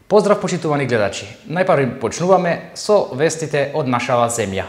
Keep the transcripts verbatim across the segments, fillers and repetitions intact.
Pozdrav počitувани гледачи. Најпрви почнуваме со вестите од нашава земја.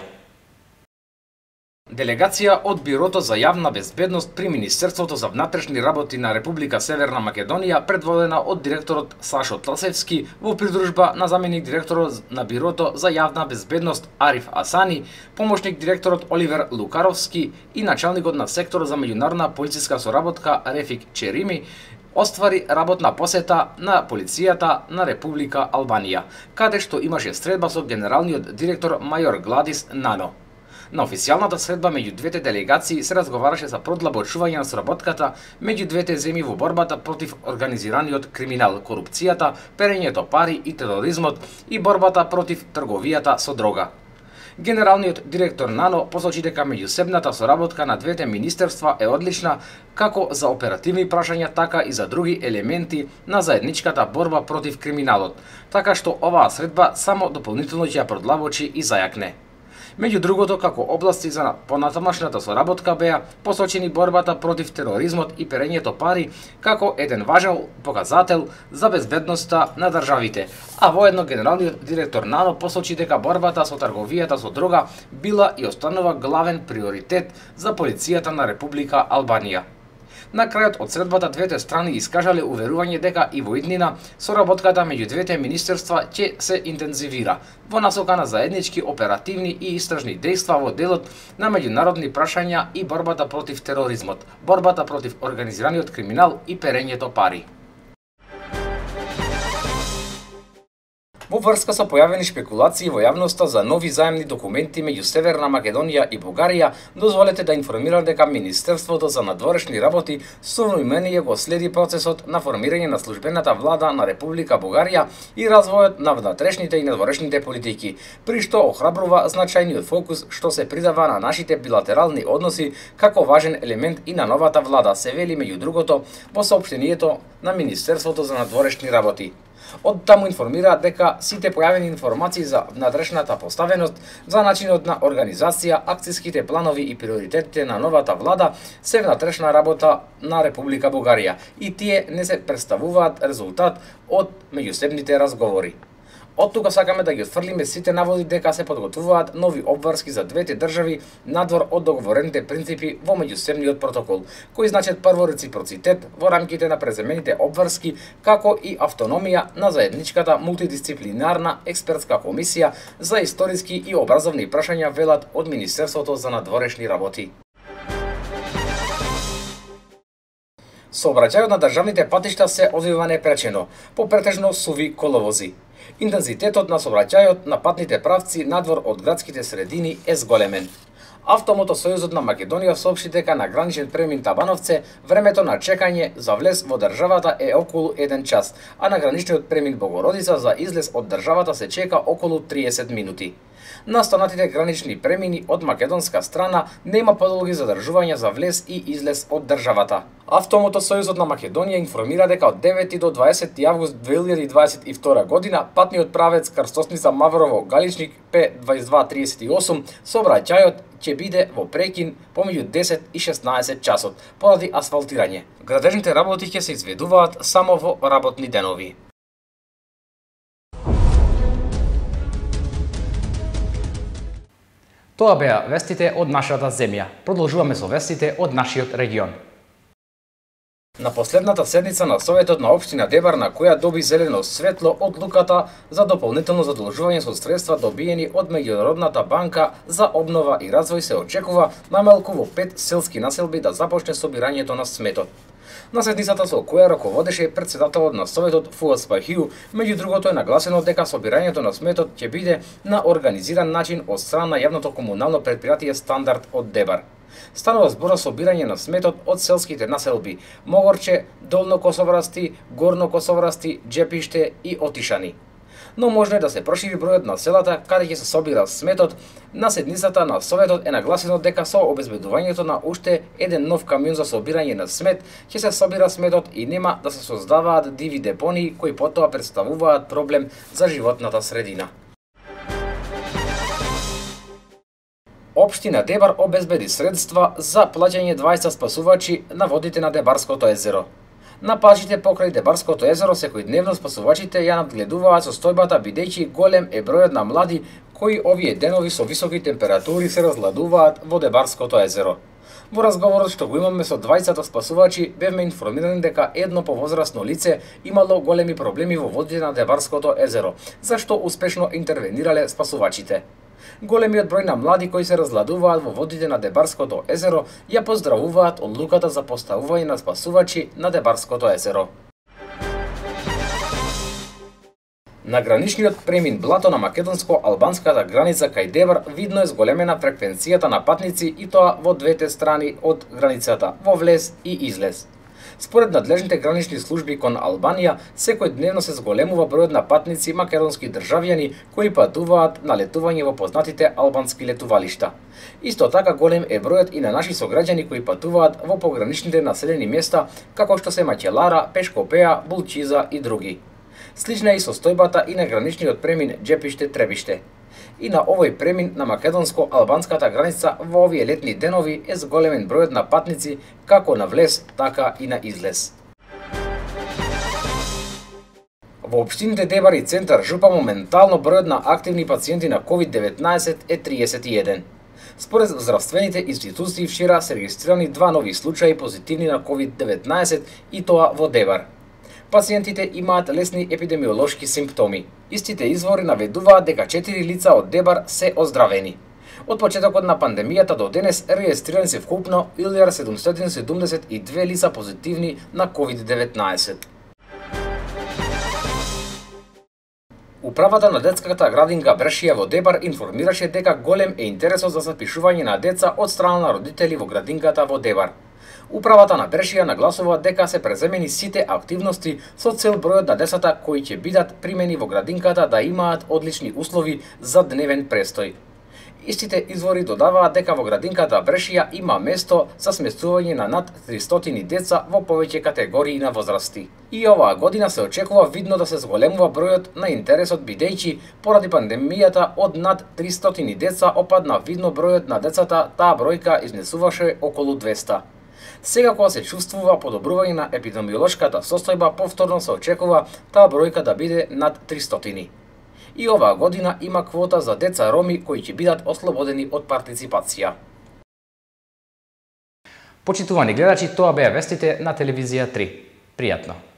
Делегација од Бирото за јавна безбедност при Министерството за внатрешни работи на Република Северна Македонија, предводена од директорот Сашо Тласевски, во придружба на заменик директорот на Бирото за јавна безбедност Ариф Асани, помошник директорот Оливер Лукаровски и началникот на секторот за меѓународна полициска соработка Рефик Черими, оствари работна посета на полицијата на Република Албанија, каде што имаше средба со генералниот директор мајор Гладис Нано. На официјалната средба меѓу двете делегации се разговараше за продлабочување на соработката меѓу двете земји во борбата против организираниот криминал, корупцијата, перењето пари и тероризмот и борбата против трговијата со дрога. Генералниот директор Нано посочи дека меѓусебната соработка на двете министерства е одлична како за оперативни прашања, така и за други елементи на заедничката борба против криминалот, така што оваа средба само дополнително ќе ја продлабочи и зајакне. Меѓу другото, како области за понатамошната соработка беа посочени борбата против тероризмот и перењето пари како еден важен показател за безбедноста на државите, а воедно генералниот директор Нано посочи дека борбата со трговијата со дрога била и останува главен приоритет за полицијата на Република Албанија. На крајот од средбата двете страни искажале уверување дека и во иднина соработката меѓу двете министерства ќе се интензивира во насока на заеднички оперативни и истражни дејства во делот на меѓународни прашања и борбата против тероризмот, борбата против организираниот криминал и перењето пари. Во врска со појавени шпекулации во јавноста за нови заемни документи меѓу Северна Македонија и Бугарија, дозволете да информирам дека Министерството за надворешни работи со внимание го следи процесот на формирање на службената влада на Република Бугарија и развојот на внатрешните и надворешните политики, при што охрабрува значајниот фокус што се придава на нашите билатерални односи како важен елемент и на новата влада, се вели меѓу другото во соопштението на Министерството за надворешни работи. Од таму информира дека сите појавени информации за внатрешната поставеност, за начинот на организација, акциските планови и приоритетите на новата влада се внатрешна работа на Република Бугарија и тие не се представуваат резултат од меѓусебните разговори. Од тука сакаме да ги отфрлиме сите наводи дека се подготвуваат нови обврски за двете држави надвор од договорените принципи во меѓусебниот протокол, кои значат прво реципроцитет во рамките на преземените обврски, како и автономија на заедничката мултидисциплинарна експертска комисија за историски и образовни прашања, велат од Министерството за надворешни работи. Сообраќајот на државните патишта се одвива непречено, по претежно суви коловози. Интензитетот на сообраќајот на патните правци надвор од градските средини е зголемен. Автомотосојузот на Македонија соопшти дека на граничен премин Табановце времето на чекање за влез во државата е околу еден час, а на граничниот премин Богородица за излез од државата се чека околу триесет минути. На останатите гранични премини од македонска страна нема подолги задржувања за влез и излез од државата. Автомотосојузот на Македонија информира дека од девети до дваесети август две илјади дваесет и втора година патниот правец Крстосница Маврово Галичник П дваесет и два триесет и осум сообраќајот ќе биде во прекин помеѓу десет и шеснаесет часот поради асфалтирање. Градежните работи ќе се изведуваат само во работни денови. Тоа беа вестите од нашата земја. Продолжуваме со вестите од нашиот регион. На последната седница на Советот на општина Дебар, на која доби зелено светло одлуката за дополнително задолжување со средства добиени од Меѓународната банка за обнова и развој, се очекува најмалку во пет селски населби да започне собирањето на сметот. На седницата со која раководеше председателот на Советот Фуад Спахиу, меѓу другото е нагласено дека собирањето на сметот ќе биде на организиран начин од страна на јавното комунално предпријатие Стандард од Дебар. Станува збор за собирање на сметот од селските населби Могорче, Долно Косоврасти, Горно Косоврасти, Джепиште и Отишани. Но можно е да се прошири бројот на селата каде ќе се собира сметот. На седницата на Советот е нагласено дека со обезбедувањето на уште еден нов камион за собирање на смет ќе се собира сметот и нема да се создаваат диви депонии кои потоа представуваат проблем за животната средина. Општина Дебар обезбеди средства за плаќање дваесет спасувачи на водите на Дебарското езеро. На плажите покрај Дебарското езеро секојдневно спасувачите ја надгледуваат состојбата бидејќи голем е бројот на млади кои овие денови со високи температури се разгладуваат во Дебарското езеро. Во разговорот што го имаме со двајцата спасувачи, бевме информирани дека едно повозрасно лице имало големи проблеми во водите на Дебарското езеро, зашто успешно интервенирале спасувачите. Големиот број на млади кои се разгладуваат во водите на Дебарското езеро ја поздравуваат одлуката за поставување на спасувачи на Дебарското езеро. На граничниот премин Блато на македонско-албанската граница кај Дебар видно е зголемена фреквенцијата на патници и тоа во двете страни од границата, во влез и излез. Според надлежните гранични служби кон Албанија, секојдневно се зголемува бројот на патници македонски државјани кои патуваат на летување во познатите албански летувалишта. Исто така голем е бројот и на наши сограѓани кои патуваат во пограничните населени места, како што се Маќелара, Пешкопеја, Булчиза и други. Слична е и состојбата и на граничниот премин Џепиште-Требиште. И на овој премин на македонско-албанската граница во овие летни денови е зголемен бројот на патници како на влез, така и на излез. Во општините Дебар и Центар Жупа моментално бројот на активни пациенти на ковид деветнаесет е триесет и еден. Според здравствените институции вчера се регистрирани два нови случаи позитивни на ковид деветнаесет и тоа во Дебар. Пациентите имаат лесни епидемиолошки симптоми. Истите извори наведуваат дека четири лица од Дебар се оздравени. Од почетокот на пандемијата до денес регистрирани се вкупно илјада седумстотини седумдесет и две лица позитивни на ковид деветнаесет. Управата на детската градинка Брешија во Дебар информираше дека голем е интересот за запишување на деца од страна на родители во градинката во Дебар. Управата на Брешија нагласува дека се преземени сите активности со цел бројот на децата кои ќе бидат примени во градинката да имаат одлични услови за дневен престој. Истите извори додаваат дека во градинката Брешија има место за сместување на над тристотини деца во повеќе категории на возрасти. И оваа година се очекува видно да се зголемува бројот на интересот бидејќи поради пандемијата од над тристотини деца опадна видно бројот на децата, таа бројка изнесуваше околу двеста. Сега кога се чувствува подобрување на епидемиолошката состојба, повторно се очекува таа бројка да биде над тристотини. И оваа година има квота за деца роми кои ќе бидат ослободени од партиципација. Почитувани гледачи, тоа беа вестите на телевизија три. Пријатно!